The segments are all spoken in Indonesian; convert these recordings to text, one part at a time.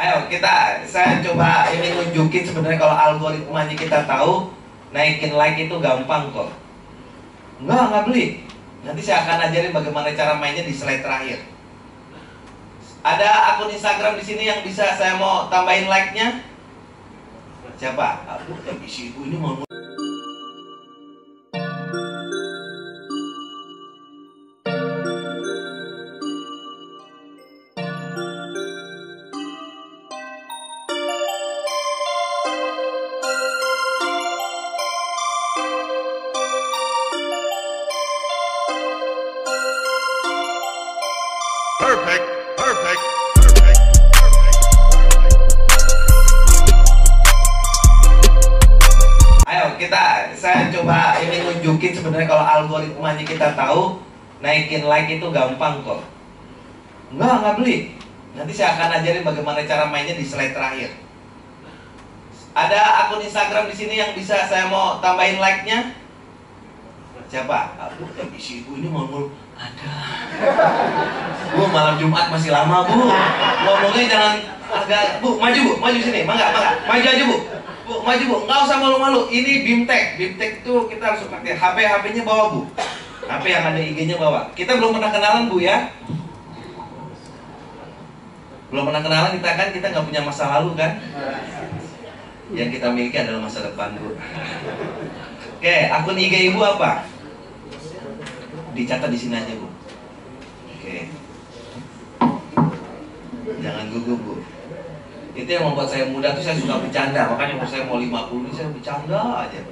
Ayo saya coba ini nunjukin sebenarnya kalau algoritmanya kita tahu, naikin like itu gampang kok. Nggak beli. Nanti saya akan ajarin bagaimana cara mainnya di slide terakhir. Ada akun Instagram di sini yang bisa saya mau tambahin like-nya? Siapa? Aduh, isi ibu ini mau. Perfect. Ayo saya coba ini nunjukin sebenarnya kalau algoritmanya kita tahu, naikin like itu gampang kok. Nggak beli. Nanti saya akan ajarin bagaimana cara mainnya di slide terakhir. Ada akun Instagram di sini yang bisa saya mau tambahin like-nya? Siapa? Aduh, isi ibu ini mau ada. Bu, malam Jumat masih lama, Bu. Ngomongnya jangan agak, Bu, maju sini. Mangga. Maju aja, Bu. Bu, maju, Bu. Nggak usah malu-malu. Ini BIMTEK. BIMTEK itu kita harus pakai HP-nya bawa, Bu. HP yang ada IG-nya bawa. Kita belum pernah kenalan, Bu, ya. Belum pernah kenalan, kita nggak punya masa lalu, kan? Yang kita miliki adalah masa depan, Bu. Oke, akun IG Ibu apa? Dicatat di sini aja, Bu. Oke. Jangan gugup, Bu. Itu yang membuat saya muda tuh, saya suka bercanda. Makanya umur saya mau 50 ini saya bercanda aja.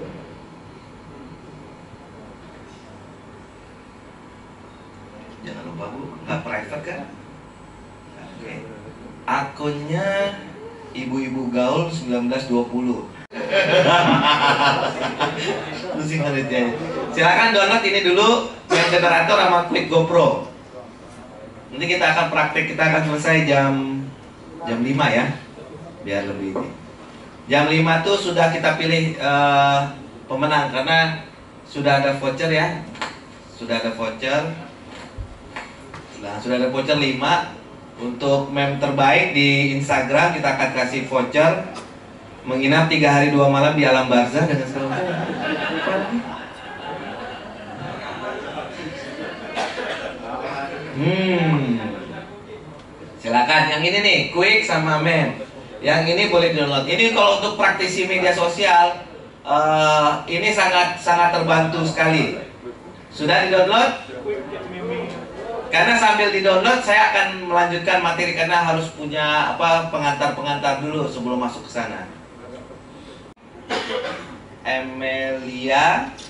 Jangan lupa, Bu, nggak private kan? Oke. Akunnya Ibu-ibu Gaul 1920. Pusing ya. Silakan download ini dulu, main generator sama Quick GoPro. Nanti kita akan praktek, kita akan selesai jam 5 ya, biar lebih ini. Jam 5 tuh sudah kita pilih pemenang karena sudah ada voucher ya, sudah ada voucher. Nah, sudah ada voucher 5 untuk meme terbaik di Instagram. Kita akan kasih voucher menginap 3 hari 2 malam di alam barzah dengan segala silakan. Yang ini nih, Quick sama meme. Yang ini boleh download. Ini kalau untuk praktisi media sosial, ini sangat terbantu sekali. Sudah di-download? Karena sambil di-download saya akan melanjutkan materi karena harus punya pengantar dulu sebelum masuk ke sana. Emilia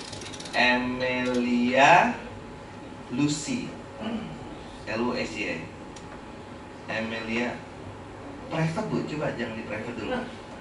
Lucy. LUSY. Emilia. Private, Bu, coba jangan di private dulu.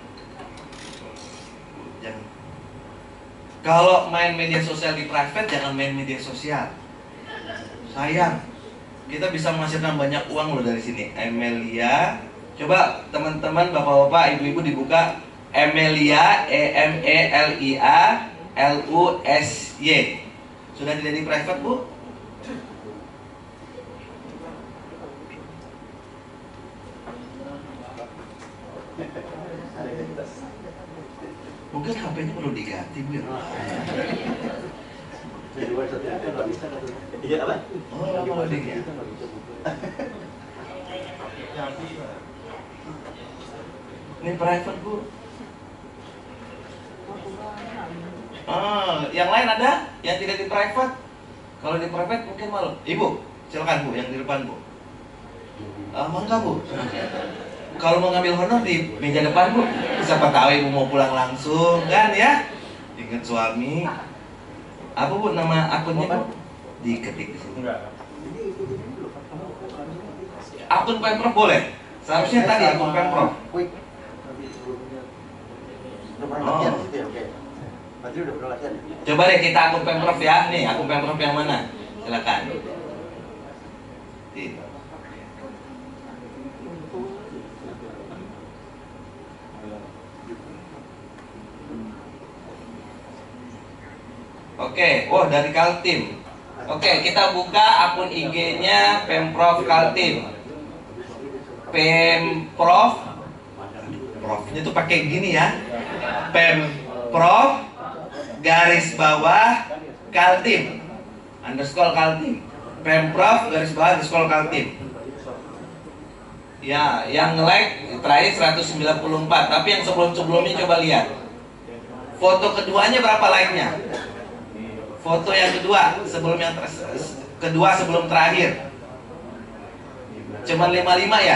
Jangan. Kalau main media sosial di private, jangan main media sosial. Sayang. Kita bisa menghasilkan banyak uang loh dari sini. Emilia. Coba teman-teman, bapak-bapak, ibu-ibu dibuka Emilia, EMELIA LUSY. Sudah tidak di private, Bu? Mungkin HP-nya perlu diganti, Bu. Iya apa? Oh, mau diganti. Ini private, Bu. Yang lain ada? Yang tidak di private? Kalau di private mungkin malu. Ibu, silakan, Bu, yang di depan, Bu. Mangga, Bu. Kalau mau ngambil honor di meja depan, Bu. Siapa tahu Ibu mau pulang langsung, kan ya? Ingat suami. Apa, Bu, nama akunnya, Bu? Diketik di sini. Akun Pemprov boleh? Seharusnya tadi akun Pemprov. Coba deh kita akun Pemprov ya. Nih, akun Pemprov yang mana? Silakan. Oke, dari Kaltim. Oke, kita buka akun IG-nya Pemprov Kaltim. Pemprov Ini tuh pakai gini ya. Pemprov garis bawah Kaltim underscore Kaltim. Pemprov garis bawah underscore Kaltim. Ya, yang like terakhir 194. Tapi yang sebelum-sebelumnya coba lihat. Foto keduanya berapa like-nya? Foto yang kedua sebelum terakhir. Cuman 55 ya?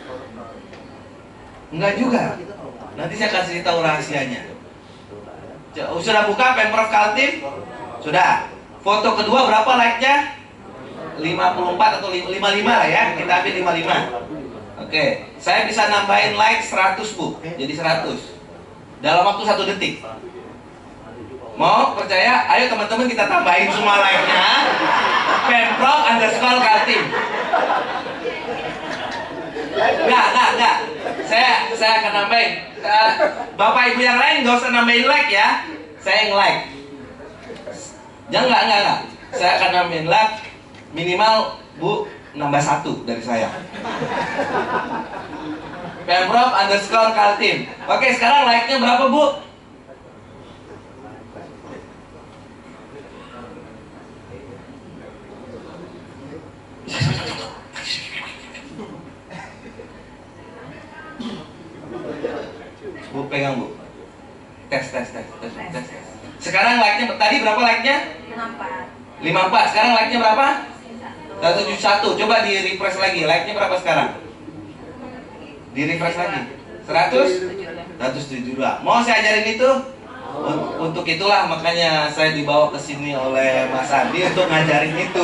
Enggak juga. Nanti saya kasih tahu rahasianya. Sudah buka Pemprov Kaltim? Sudah. Foto kedua berapa like-nya? 54 atau 55 lah ya. Kita ambil 55. Oke, saya bisa nambahin like 100 Bu. Jadi 100 dalam waktu 1 detik. Mau percaya? Ayo teman-teman kita tambahin semua like-nya. Pemprov underscore Kaltim. Enggak. Saya akan nambahin. Bapak ibu yang lain nggak usah nambahin like ya. Saya yang like. Jangan enggak. Saya akan nambahin like minimal Bu nambah 1 dari saya. Pemprov underscore Kaltim. Oke, sekarang like-nya berapa Bu? Bu pegang Bu. Tes. Sekarang like-nya tadi berapa like-nya? 54. Sekarang like-nya berapa? 171. Coba di refresh lagi. Like-nya berapa sekarang? Di refresh lagi. 172. Mau saya ajarin itu? Untuk itulah makanya saya dibawa ke sini oleh Mas Andi untuk ngajarin itu.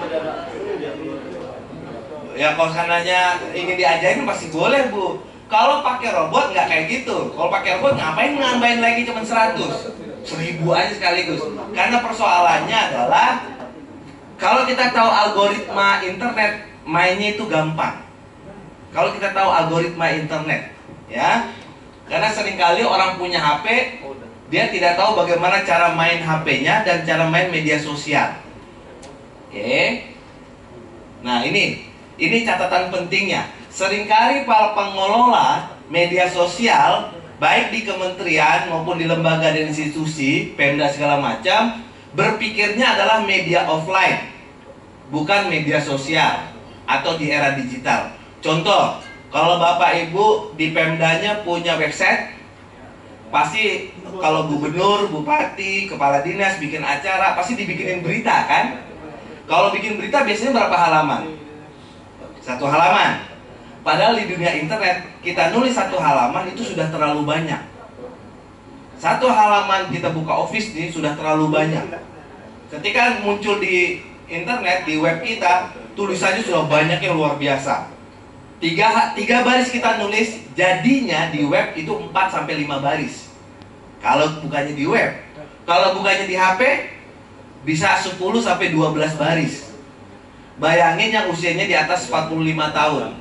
Ya kalau seandainya ingin diajarin pasti boleh Bu. Kalau pakai robot nggak kayak gitu. Kalau pakai robot ngapain nambahin lagi cuma 100? 1000 aja sekaligus. Karena persoalannya adalah kalau kita tahu algoritma internet, mainnya itu gampang. Kalau kita tahu algoritma internet, ya. Karena seringkali orang punya HP, dia tidak tahu bagaimana cara main HP-nya dan cara main media sosial. Oke. Nah, ini catatan pentingnya. Seringkali para pengelola media sosial, baik di kementerian maupun di lembaga dan institusi, Pemda segala macam, berpikirnya adalah media offline, bukan media sosial atau di era digital. Contoh, kalau Bapak Ibu di Pemdanya punya website, pasti kalau gubernur, bupati, kepala dinas bikin acara, pasti dibikinin berita kan? Kalau bikin berita biasanya berapa halaman? 1 halaman. Padahal di dunia internet, kita nulis 1 halaman itu sudah terlalu banyak. 1 halaman kita buka Office nih sudah terlalu banyak. Ketika muncul di internet, di web kita, tulisannya sudah banyak yang luar biasa. 3 baris kita nulis, jadinya di web itu 4-5 baris. Kalau bukannya di web. Kalau bukannya di HP, bisa 10-12 baris. Bayangin yang usianya di atas 45 tahun.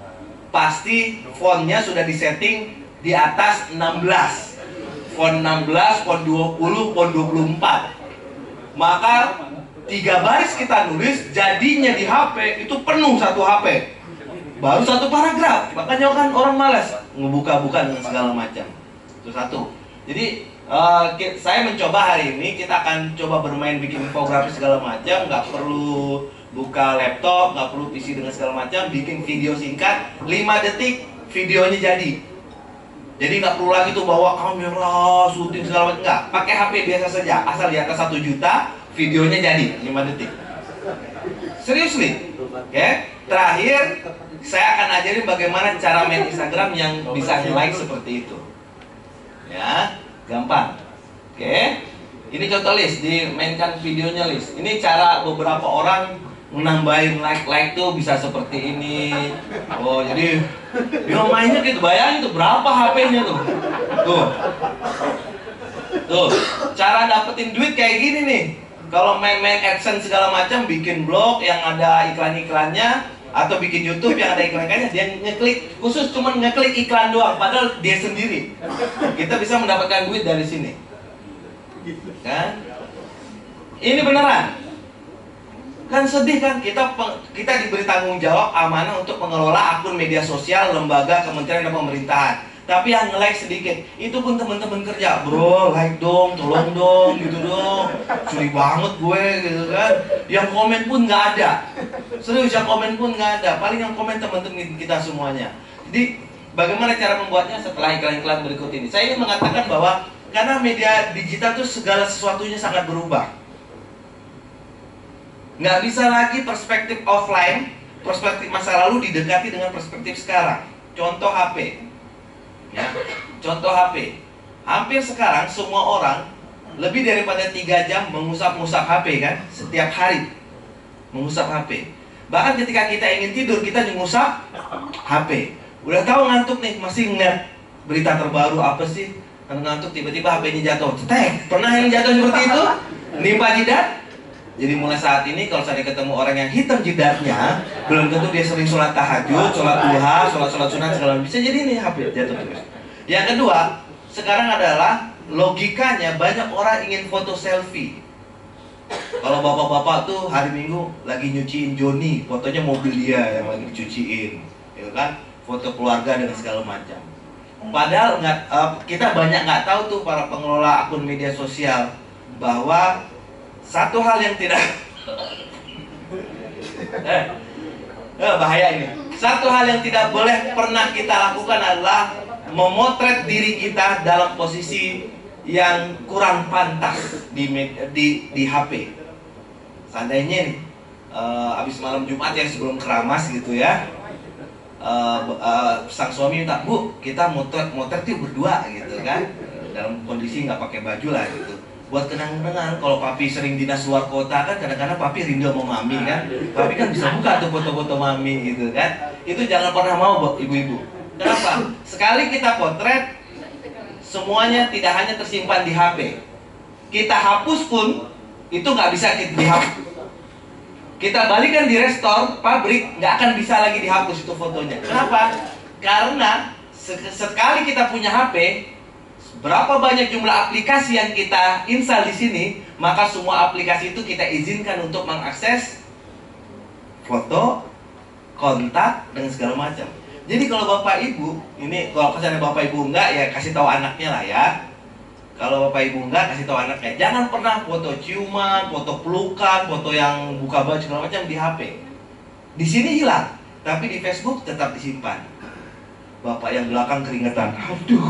Pasti fontnya sudah disetting di atas 16. Font 16, font 20, font 24. Maka 3 baris kita nulis, jadinya di HP itu penuh 1 HP. Baru 1 paragraf. Makanya kan orang malas ngebuka-buka dengan segala macam. Itu 1. Jadi saya mencoba hari ini, kita akan coba bermain bikin infografis segala macam. Nggak perlu buka laptop, nggak perlu PC dengan segala macam. Bikin video singkat, 5 detik videonya jadi. Jadi nggak perlu lagi tuh bawa kamera, syuting segala macam. Nggak, pakai HP biasa saja. Asal di atas 1 juta, videonya jadi 5 detik. Serius nih. Oke. Terakhir, saya akan ajarin bagaimana cara main Instagram yang bisa nge-like seperti itu. Ya, gampang. Oke. Ini contoh list, dimainkan videonya list. Ini cara beberapa orang menambahin like tuh bisa seperti ini. Oh, jadi dia mainnya gitu. Bayangin tuh berapa HP-nya tuh. Tuh, cara dapetin duit kayak gini nih. Kalau main AdSense segala macam, bikin blog yang ada iklan-iklannya, atau bikin YouTube yang ada iklan-iklannya, dia ngeklik, khusus cuma ngeklik iklan doang, padahal dia sendiri. Kita bisa mendapatkan duit dari sini. Kan? Ini beneran. Kan sedih kan, kita diberi tanggung jawab amanah untuk mengelola akun media sosial lembaga, kementerian dan pemerintahan. Tapi yang nge-like sedikit. Itu pun teman-teman kerja, bro, like dong, tolong dong, gitu dong. Sulit banget gue, gitu kan. Yang komen pun nggak ada. Serius, yang komen pun nggak ada. Paling yang komen teman-teman kita semuanya. Jadi, bagaimana cara membuatnya setelah iklan-iklan berikut ini? Saya ingin mengatakan bahwa karena media digital itu segala sesuatunya sangat berubah. Nggak bisa lagi perspektif offline, perspektif masa lalu didekati dengan perspektif sekarang. Contoh HP. Ya, contoh HP. Hampir sekarang semua orang lebih daripada 3 jam mengusap-ngusap HP kan, setiap hari mengusap HP. Bahkan ketika kita ingin tidur kita mengusap HP. Udah tahu ngantuk nih, masih ngeliat berita terbaru apa sih? Ngantuk tiba-tiba HP-nya jatuh. Cetek. Pernah yang jatuh seperti itu? Nimpa jidat? Jadi mulai saat ini kalau saya ketemu orang yang hitam jidatnya, belum tentu dia sering sholat tahajud, sholat duha, sholat sunat segala macam. Bisa jadi nih HP jatuh terus. Yang kedua, sekarang adalah logikanya banyak orang ingin foto selfie. Kalau bapak-bapak tuh hari Minggu lagi nyuciin Joni, fotonya mobil dia yang lagi dicuciin, ya kan? Foto keluarga dengan segala macam. Padahal kita banyak nggak tahu tuh para pengelola akun media sosial bahwa satu hal yang tidak bahaya ini. Satu hal yang tidak boleh pernah kita lakukan adalah memotret diri kita dalam posisi yang kurang pantas di HP. Seandainya nih, habis malam Jumat yang sebelum keramas gitu ya, sang suami minta, "Bu, kita motret yuk berdua," gitu kan, dalam kondisi nggak pakai baju lah gitu. Buat kenang-kenangan, kalau papi sering dinas luar kota kan kadang-kadang papi rindu sama mami kan. Papi kan bisa buka tuh foto-foto mami gitu kan. Itu jangan pernah mau buat ibu-ibu. Kenapa? Sekali kita potret, semuanya tidak hanya tersimpan di HP. Kita hapus pun, itu nggak bisa dihapus. Kita balikan di restore, pabrik, nggak akan bisa lagi dihapus itu fotonya. Kenapa? Karena sekali kita punya HP, berapa banyak jumlah aplikasi yang kita install di sini, maka semua aplikasi itu kita izinkan untuk mengakses foto, kontak, dan segala macam. Jadi kalau bapak ibu, ini kalau kesannya bapak ibu enggak ya kasih tahu anaknya lah ya. Kalau bapak ibu enggak kasih tahu anaknya, jangan pernah foto ciuman, foto pelukan, foto yang buka baju segala macam di HP. Di sini hilang, tapi di Facebook tetap disimpan. Bapak yang belakang keringetan. Aduh.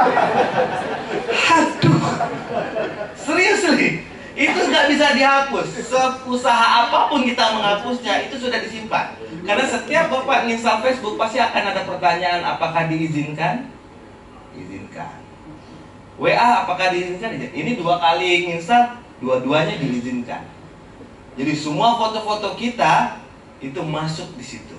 Serius nih. Itu nggak bisa dihapus. Seusaha apapun kita menghapusnya, itu sudah disimpan. Karena setiap bapak install Facebook pasti akan ada pertanyaan, apakah diizinkan? Izinkan. WA apakah diizinkan? Ini 2 kali install, dua-duanya diizinkan. Jadi semua foto-foto kita itu masuk di situ.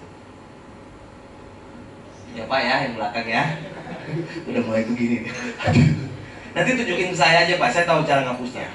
Ya Pak ya, yang belakang ya. Udah mulai begini nih. Nanti tunjukin saya aja Pak, saya tahu cara ngapusnya.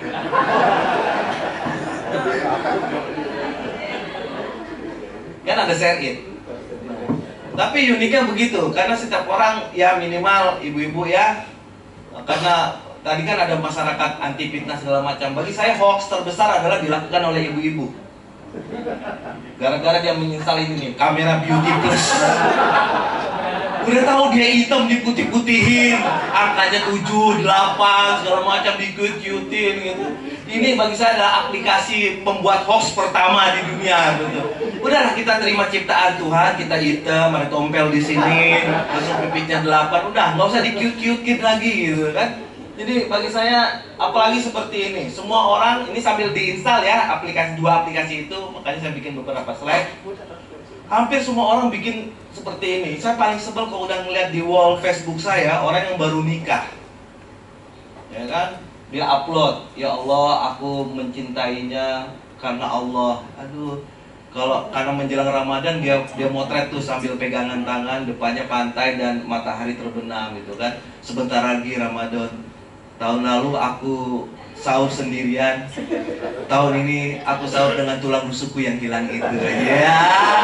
Kan ada share it. Tapi uniknya begitu, karena setiap orang ya minimal ibu-ibu ya, karena tadi kan ada masyarakat anti fitnah segala macam. Bagi saya hoax terbesar adalah dilakukan oleh ibu-ibu. Gara-gara dia menginstal ini nih, kamera beauty plus. Udah tahu dia hitam diputih-putihin, angkanya 7, 8, segala macam dikut-kutin gitu. Ini bagi saya adalah aplikasi pembuat hoax pertama di dunia gitu. Udahlah kita terima ciptaan Tuhan, kita hitam, ada tompel di sini, langsung pipitnya 8, udah nggak usah dikut-kutin lagi gitu kan. Jadi bagi saya, apalagi seperti ini, semua orang ini sambil diinstal ya dua aplikasi itu, makanya saya bikin beberapa slide. Hampir semua orang bikin seperti ini. Saya paling sebel kalau udah ngeliat di wall Facebook saya orang yang baru nikah, ya kan? Dia upload, ya Allah, aku mencintainya karena Allah. Aduh, kalau karena menjelang Ramadan dia motret tuh sambil pegangan tangan, depannya pantai dan matahari terbenam gitu kan. Sebentar lagi Ramadan. Tahun lalu aku sahur sendirian, tahun ini aku sahur dengan tulang rusukku yang hilang itu. Ya.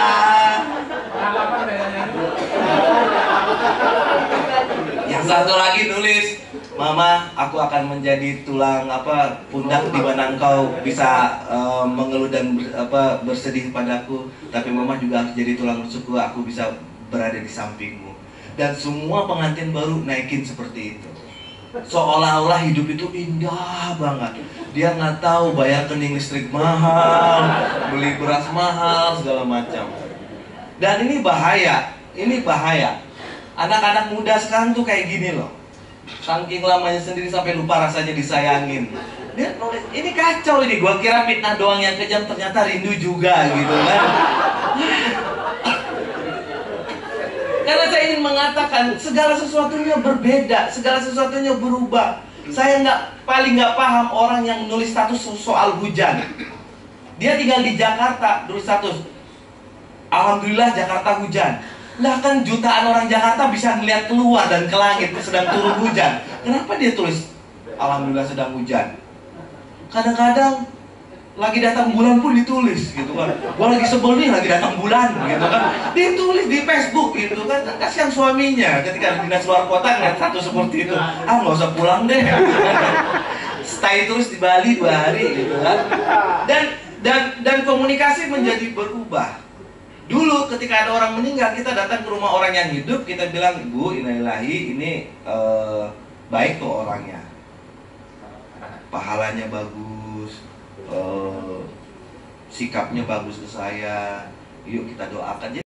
Yang satu lagi nulis, Mama, aku akan menjadi tulang pundak di mana engkau bisa mengeluh dan bersedih padaku, tapi Mama juga harus jadi tulang rusukku, aku bisa berada di sampingmu. Dan semua pengantin baru naikin seperti itu. Seolah-olah hidup itu indah banget. Dia nggak tahu bayar rekening listrik mahal, beli beras mahal, segala macam. Dan ini bahaya, ini bahaya. Anak-anak muda sekarang tuh kayak gini loh. Saking lamanya sendiri sampai lupa rasanya disayangin. Dia nulis, ini kacau ini. Gua kira fitnah doang yang kejam, ternyata rindu juga gitu kan. Karena saya ingin mengatakan segala sesuatunya berbeda, segala sesuatunya berubah. Saya paling nggak paham orang yang nulis status soal hujan. Dia tinggal di Jakarta, tulis status, alhamdulillah Jakarta hujan. Lah kan jutaan orang Jakarta bisa melihat keluar dan ke langit sedang turun hujan. Kenapa dia tulis alhamdulillah sedang hujan? Kadang-kadang lagi datang bulan pun ditulis gitu kan. Gua lagi sebel nih lagi datang bulan gitu kan. Ditulis di Facebook gitu kan. Kasihan suaminya ketika dinas luar kota ngeliat satu seperti itu. Ah nggak usah pulang deh. Stay terus di Bali 2 hari gitu kan. Dan komunikasi menjadi berubah. Dulu ketika ada orang meninggal, kita datang ke rumah orang yang hidup, kita bilang, "Bu, innalillahi, ini baik tuh orangnya. Pahalanya bagus, sikapnya bagus ke saya, yuk kita doakan."